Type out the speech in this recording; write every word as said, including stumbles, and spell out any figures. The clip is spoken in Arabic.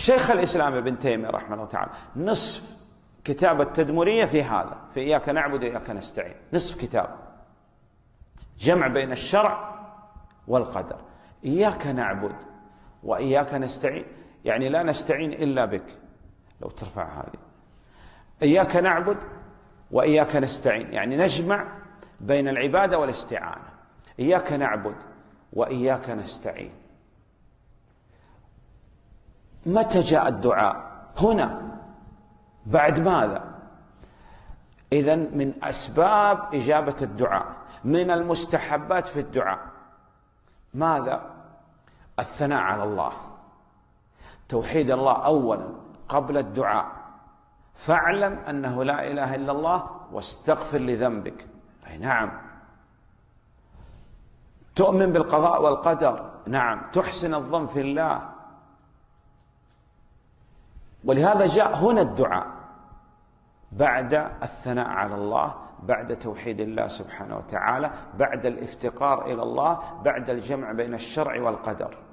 شيخ الإسلام ابن تيمية رحمه الله تعالى نصف كتاب التدمرية في هذا، في إياك نعبد وإياك نستعين، نصف كتاب جمع بين الشرع والقدر. إياك نعبد وإياك نستعين، يعني لا نستعين إلا بك، لو ترفع هذه. إياك نعبد وإياك نستعين، يعني نجمع بين العبادة والاستعانة. إياك نعبد وإياك نستعين. متى جاء الدعاء؟ هنا. بعد ماذا؟ إذن من أسباب إجابة الدعاء، من المستحبات في الدعاء ماذا؟ الثناء على الله، توحيد الله أولا قبل الدعاء. فاعلم أنه لا إله إلا الله واستغفر لذنبك. أي نعم. تؤمن بالقضاء والقدر. نعم. تحسن الظن في الله. ولهذا جاء هنا الدعاء بعد الثناء على الله، بعد توحيد الله سبحانه وتعالى، بعد الافتقار إلى الله، بعد الجمع بين الشرع والقدر.